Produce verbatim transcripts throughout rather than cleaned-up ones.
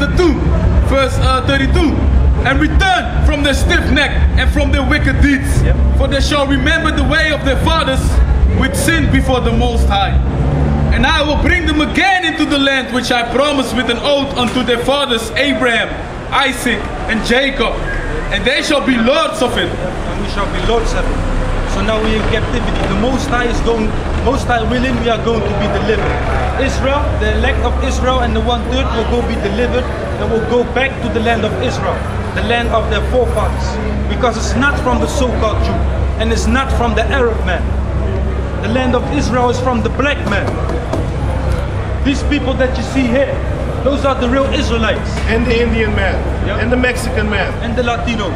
chapter two, verse uh, thirty-two. And return from their stiff neck and from their wicked deeds. Yep. For they shall remember the way of their fathers, which sinned before the Most High. And I will bring them again into the land which I promised with an oath unto their fathers Abraham, Isaac, and Jacob. And they shall be lords of it. And we shall be lords of it. So now we are in captivity. The Most High is going, Most High willing, we are going to be delivered. Israel, the elect of Israel and the one third will go be delivered and will go back to the land of Israel, the land of their forefathers. Because it's not from the so-called Jew and it's not from the Arab man. The land of Israel is from the black man. These people that you see here, those are the real Israelites. And the Indian man, yep. And the Mexican man. And the Latinos.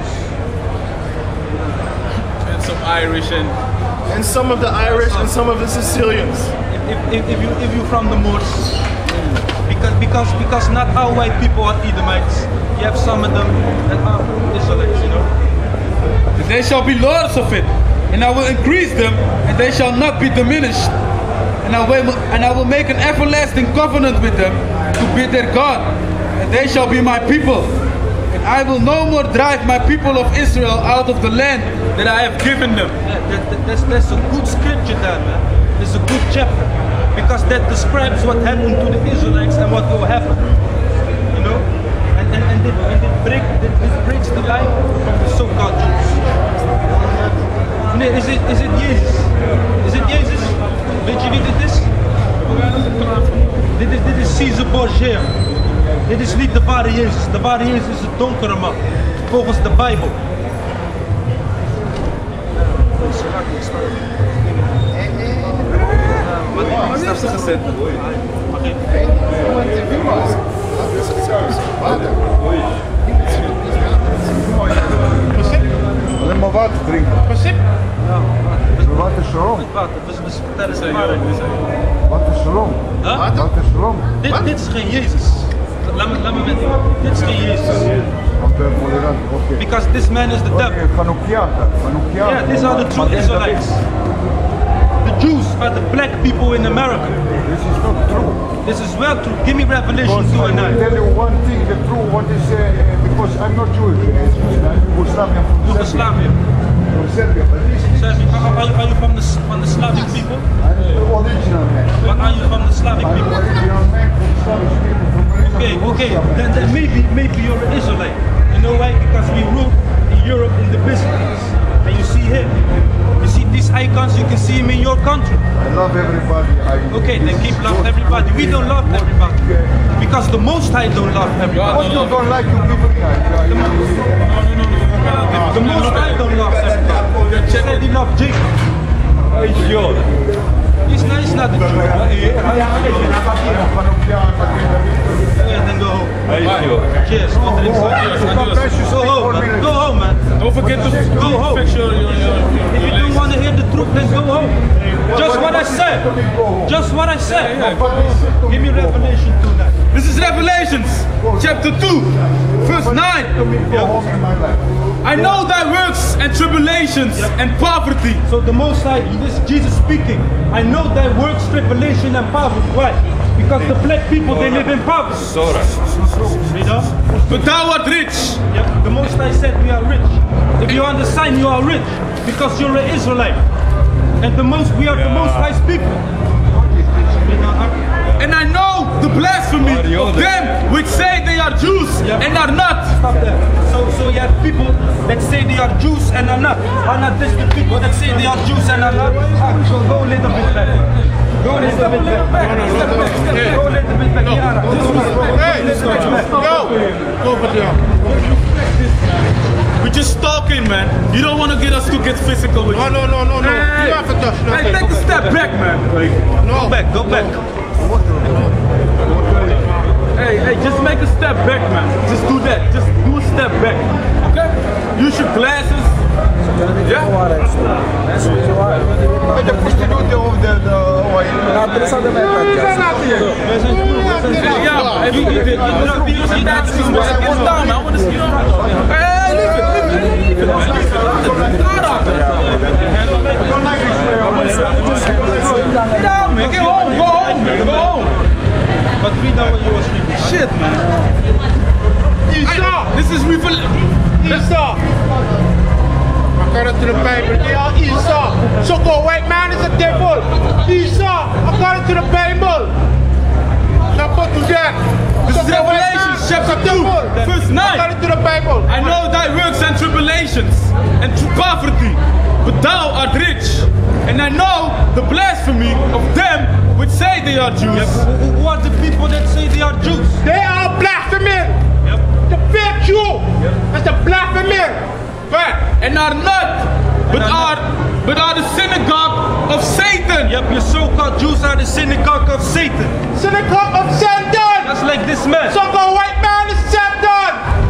And some Irish and... And some of the Irish and some of the Sicilians. If, if, if, you, if you're from the Moors, because, because, because not all white people are Edomites. You have some of them that are Israelites, you know. And they shall be lords of it, and I will increase them, and they shall not be diminished. And I will, and I will make an everlasting covenant with them to be their God, and they shall be my people. And I will no more drive my people of Israel out of the land that I have given them. Yeah, that, that, that's, that's a good scripture there, man. It's a good chapter, because that describes what happened to the Israelites and what will happen. You know? And, and, and, it, and it, break, it, it breaks the line from the so-called Jews. Nee, is it, is it Jezus? Is it Jezus? Weet je wie dit is? Dit is, dit is Caesar Borgia. Dit is niet de ware Jezus. De ware Jezus is een donkere man, volgens de Bijbel. Wat is er gezet? Alleen maar water drinken. Ja, water is shalom. Water, dus we vertellen ze maar. Water is shalom. Huh? Water is shalom. Dit, dit is geen Jezus. Laat me, laat me met dit is geen Jezus. Because this man is the devil. Yeah, these are the true Israelites. The Jews are the black people in America. This is not true. This is well true. Give me Revelation two and nine. I will tell you one thing, the true, what is, uh, because I'm not Jewish, I'm Yugoslavian from Yugoslavia. From Serbia, but this is... Serbia. Are, are, are you from the, from the Slavic people? I'm the original man. But are you from the Slavic I'm people? the original man from Slavic people. From Okay, okay, then, then maybe, maybe you're an Israelite. You know why? Because we ruled in Europe in the Byzantines. And you see here, you see these icons, you can see them in your country. I love everybody. I Okay, then keep loving everybody. We don't love everybody. Because the Most High don't love everybody. What you don't like, you give it time. The Most High don't love everybody. He said he loved Jacob. He's yours. He's not, he's not the Jew. Yeah, then go home. Cheers. Go drink some. Go home, man. Go home, man. Don't forget to Go home. fix your, your, your, If you don't want to hear the truth, then go home. Just what I said. Just what I said. Give me Revelation two nine. This is Revelations, chapter two, verse nine. I know thy works and tribulations and poverty. So the Most High, this is Jesus speaking. I know thy works, tribulation, and poverty. Why? Because the black people, they live in poverty. You know? But thou art rich. Yeah, the Most High said we are rich. If you understand, you are rich because you're an Israelite, and the most we are the Most High's people. You know, And I know the blasphemy of them which say they are Jews Yeah. and are not. Stop there. So, so you have people that say they are Jews and are not. Are not this the people that say they are Jews and are not? Ah, so go a little bit back. Go a little bit back. Go a little bit back. Yara. Hey, go! Go for them. We're just talking, man. You don't want to get us to get physical with No, you. no, no, no, no. Hey, You have to touch hey, nothing. take a step back, man. No. Go back. Go back. Hey, hey, just make a step back, man. Just do that. Just do a step back. Okay? Use your glasses. Yeah? Ajde, pušti ovdje da ovaj... Wij zijn Yeah, man. You, you, you, you, you, you see that? It's down, man. I want to see you. Hey, leave it, leave it, leave it, man. Leave it. Get out. Yeah, man. Get home. Go home, man. Go home. But read down what you was reading. Shit, man. Esau. This is revel- Esau. According to the Bible, they are Esau. So go white man is a devil. Esau, according to the Bible. Now put to that. This is Revelation chapter two, verse nine. According to the Bible. I know thy works and tribulations and true poverty, but thou art rich. And I know the blasphemy of them which say they are Jews. Yep. Who, who are the people that say they are Jews? They are blaspheming. Yep. The fake Jew. That's the blaspheming. Right. And are not, but are, but are the synagogue of Satan. Yep, your so-called Jews are the synagogue of Satan. Synagogue of Satan. That's like this man. So go white man is Satan.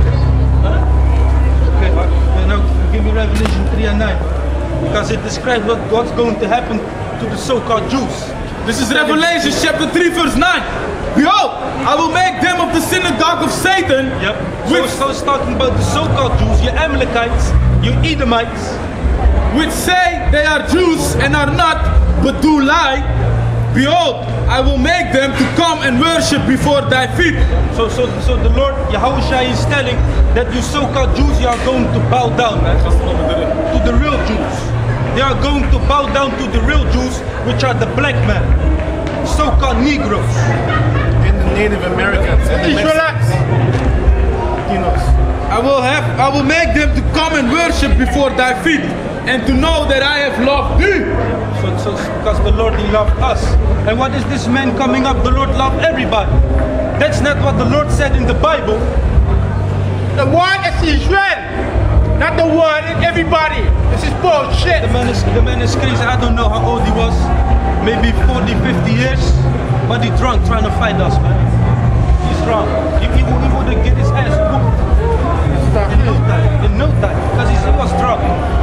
Okay, but now give me Revelation three and nine. Because it describes what God's going to happen to the so-called Jews. This is Revelation chapter three, verse nine. Behold, I will make them of the synagogue of Satan. Yep. Which, So, so it's talking about the so-called Jews, your Amalekites, your Edomites. which say they are Jews and are not, but do lie. Behold, I will make them to come and worship before thy feet. So, so, so the Lord Yahushua is telling that you so-called Jews, you are going to bow down, man, to the real Jews. They are going to bow down to the real Jews, which are the black men, so-called Negroes. And the Native Americans. And the Israelites. Latinos. I will have, I will make them to come and worship before thy feet, and to know that I have loved thee. So, so because the Lord, He loved us. And what is this man coming up? The Lord loved everybody. That's not what the Lord said in the Bible. The one is Israel. Not the one in everybody. This is bullshit. The man is, the man is crazy. I don't know how old he was. Maybe forty, fifty years. But he drunk trying to fight us, man. He's drunk. He, he, he would have get his ass whooped in no time. In no time. Because he was drunk.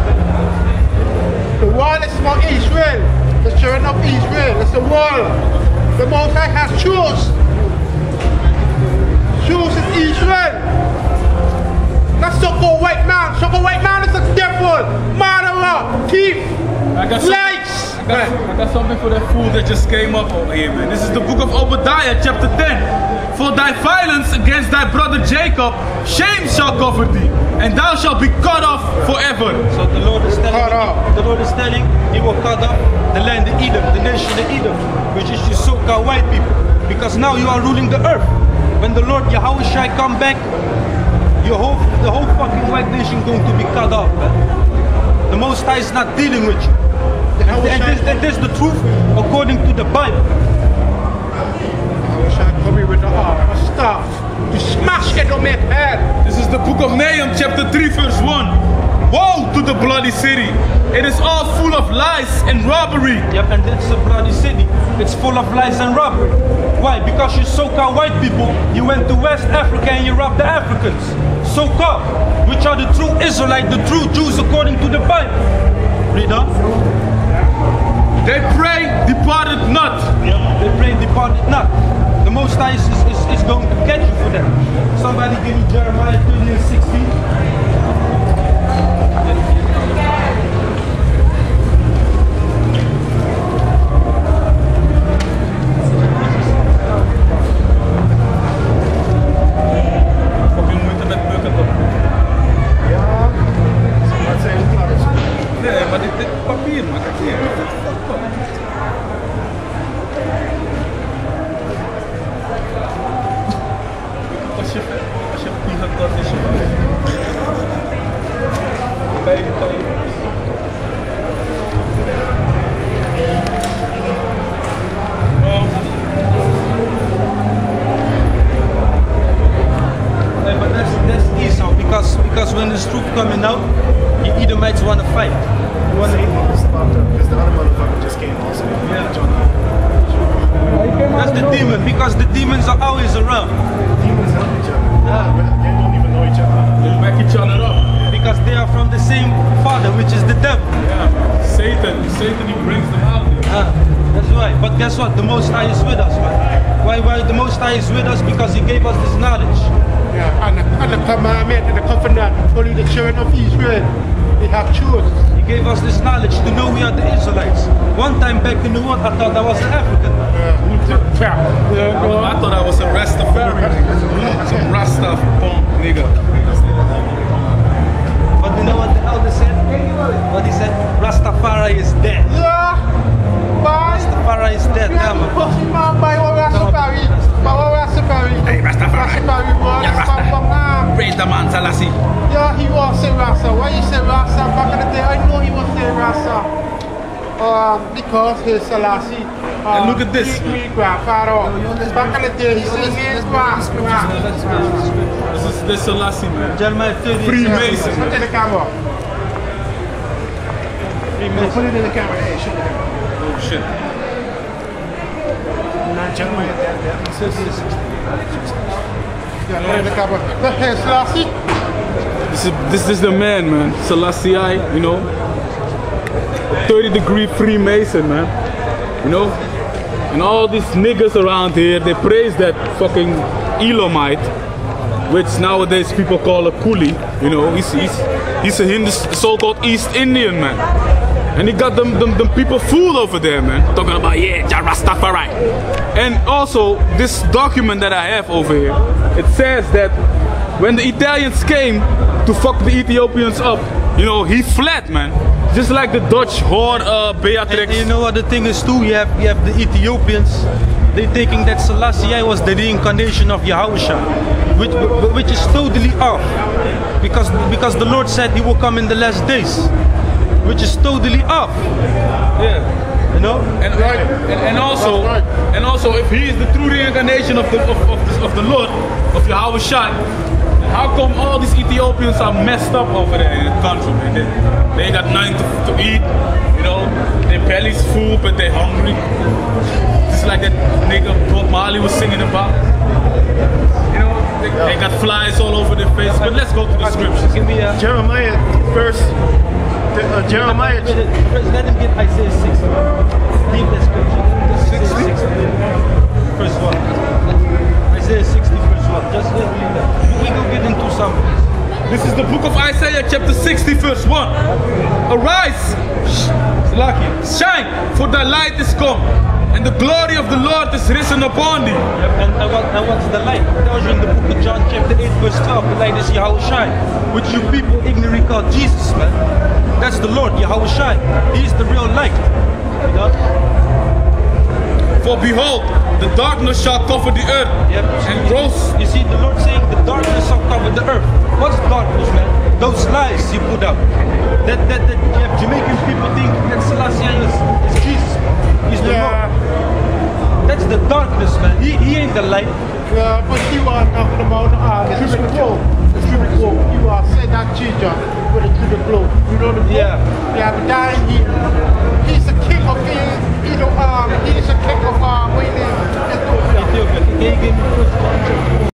The wall is for Israel. The children of Israel. It's the wall. The Most High has shoes. Shoes is Israel. That's so-called white man. So-called white man is a devil. Murderer. Thief. I got, some, Lies. I, got, I got something for that fool that just came up over here, man. This is the book of Obadiah, chapter ten. For thy violence against thy brother Jacob, shame shall cover thee, and thou shalt be cut off forever. So the Lord is telling, Cut off. the Lord is telling, He will cut off the land of Edom, the nation of Edom, which is your so-called white people. Because now you are ruling the earth. When the Lord Yahushua come back, your whole, the whole fucking white nation going to be cut off, man. The Most High is not dealing with you. And, and this, and this is the truth according to the Bible. I wish I could be with the arm of stuff. To smash it on my head. This is the book of Nahum, chapter three, verse one. Woe to the bloody city! It is all full of lies and robbery. Yep, and it's a bloody city. It's full of lies and robbery. Why? Because you so-called white people, you went to West Africa and you robbed the Africans. So-called, which are the true Israelites, the true Jews according to the Bible. Read on. They pray, departed not. Yep. They pray, departed not. The Most High is, is, is going to catch you for that. Somebody give me Jeremiah thirty and sixteen. Nee, maar dit, dit papier, man. Kijk hier. Als je, als je niet gaat, dat is je bij je bij je. Yeah, but that's that's Esau because because when there's truth coming out, the Edomites want to fight. You want to Because the other motherfucker just came also. Yeah. That's the demon because the demons are always around. Demons help each other. Yeah. But they don't even know each other. They back each other up. Because they are from the same father, which is the devil. Yeah. Satan, Satan, he brings them out. Ah, that's right. But guess what? The Most High is with us, man. Why? Why the Most High is with us? Because He gave us this knowledge. Yeah, and the, and the commandment and the covenant, only the children of Israel, they have chosen. He gave us this knowledge to know we are the Israelites. One time back in the world, I thought I was an African. Yeah. I thought I was a Rastafarian. Some Rasta punk nigga. because his Selassie. Uh, And look at this. He, he grabbed Pharaoh. Back in the day, he said, "Here's why." This is the Selassie, man. Jeremiah thirty. Freemason. Put it in the camera. Put it in the camera. Hey, show the camera. Oh shit. Not Jeremiah, that, that. Yeah, put it in the camera. Look here, Selassie. This is this is the man, man. Selassie, you know. thirty degree Freemason, man. You know? And all these niggas around here, they praise that fucking Elamite, which nowadays people call a coolie. You know, he's he's, he's a Hindu, so-called East Indian man. And he got them, them, them people fooled over there, man. Talking about, yeah, Jah Rastafari. And also, this document that I have over here, it says that when the Italians came to fuck the Ethiopians up, you know, he fled, man. Just like the Dutch whore uh, Beatrix. And you know what the thing is too? You have, you have the Ethiopians. They thinking that Selassie was the reincarnation of Yahusha, which, which is totally off. Because, because the Lord said he will come in the last days. Which is totally off. Yeah. You know? And, Right. and, and also, That's right. and also, if he is the true reincarnation of the of, of, the, of the Lord, of Yahweh Shai, how come all these Ethiopians are messed up over there in the country, man? They, they ain't got nothing to, to eat, you know. Their belly's full, but they're hungry. Just like that nigga Bob Marley was singing about. You know, they, they got flies all over their face. But let's go to the scriptures. Give me a... Jeremiah, verse. Uh, Jeremiah. First, let him get Isaiah sixty. Leave that scripture. Isaiah sixty. First one. Isaiah sixty, first one. Just let me leave that. We go get into some. This is the book of Isaiah, chapter sixty, verse one. Arise, sh- lucky, shine, for thy light is come, and the glory of the Lord is risen upon thee. And, and, what, and what's the light? It tells you in the book of John, chapter eight, verse twelve. The light is Yahweh Shai, which you people ignorantly call Jesus, man. That's the Lord, Yahweh Shai. He is the real light. You know? For behold, the darkness shall cover the earth, Yep. and gross. You see, the Lord saying the darkness shall cover the earth. What's darkness, man? Those lies you put out. That that, that you have Jamaican people think that Selassie is, is Jesus. He's the Yeah. Lord. That's the darkness, man. He, he ain't the light. Yeah, but you are talking about uh, the Cubic Globe. The Cubic Globe. You are saying that Jesus with the Cubic Globe. You know the Yeah. Yeah, but that he, he's the king of kings. He's the um, he's the king of uh, waiting. Ethiopia. Can you give me first one?